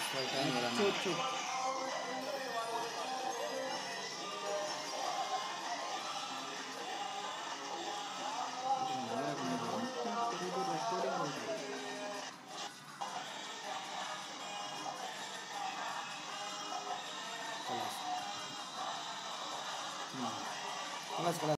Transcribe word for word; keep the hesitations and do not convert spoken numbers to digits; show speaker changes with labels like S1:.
S1: शैतान वाला ना।
S2: चुप चुप।
S1: नाटक नहीं करो।
S2: तेरी तो रिकॉर्डिंग हो रही है।
S1: खलास। हम्म। खलास खलास।